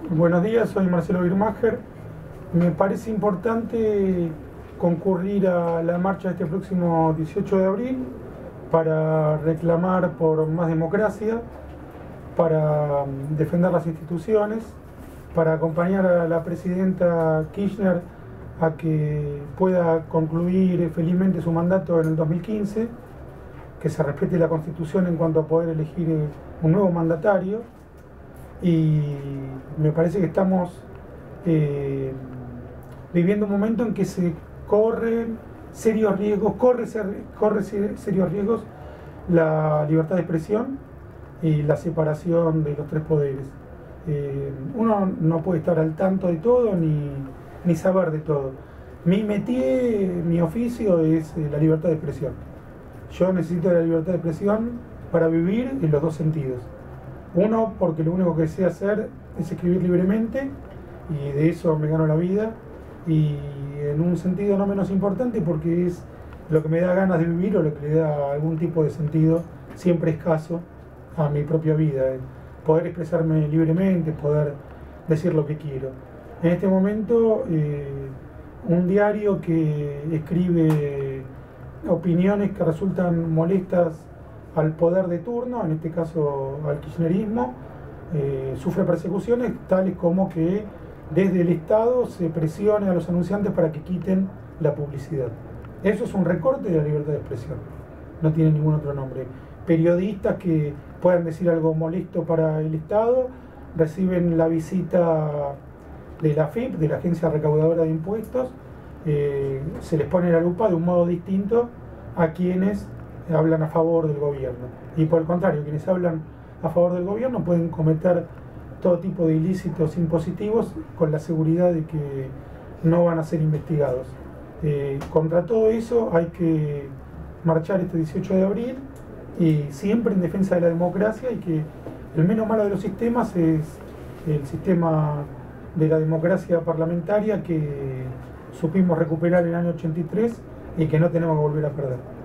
Buenos días, soy Marcelo Birmacher. Me parece importante concurrir a la marcha este próximo 18 de abril para reclamar por más democracia, para defender las instituciones, para acompañar a la presidenta Kirchner a que pueda concluir felizmente su mandato en el 2015, que se respete la Constitución en cuanto a poder elegir un nuevo mandatario. Y me parece que estamos viviendo un momento en que se corren serios riesgos, corre serios riesgos la libertad de expresión y la separación de los tres poderes. Uno no puede estar al tanto de todo ni saber de todo. Mi métier, mi oficio es la libertad de expresión. Yo necesito la libertad de expresión para vivir en los dos sentidos. Uno, porque lo único que sé hacer es escribir libremente y de eso me gano la vida, y en un sentido no menos importante porque es lo que me da ganas de vivir o lo que le da algún tipo de sentido, siempre escaso, a mi propia vida, poder expresarme libremente, poder decir lo que quiero. En este momento, un diario que escribe opiniones que resultan molestas al poder de turno, en este caso al kirchnerismo, sufre persecuciones tales como que desde el Estado se presione a los anunciantes para que quiten la publicidad. Eso es un recorte de la libertad de expresión, no tiene ningún otro nombre. Periodistas que puedan decir algo molesto para el Estado reciben la visita de la AFIP, de la Agencia Recaudadora de Impuestos, se les pone la lupa de un modo distinto a quienes hablan a favor del gobierno. Y por el contrario, quienes hablan a favor del gobierno pueden cometer todo tipo de ilícitos impositivos con la seguridad de que no van a ser investigados. Contra todo eso hay que marchar este 18 de abril y siempre en defensa de la democracia, y que el menos malo de los sistemas es el sistema de la democracia parlamentaria que supimos recuperar en el año 83 y que no tenemos que volver a perder.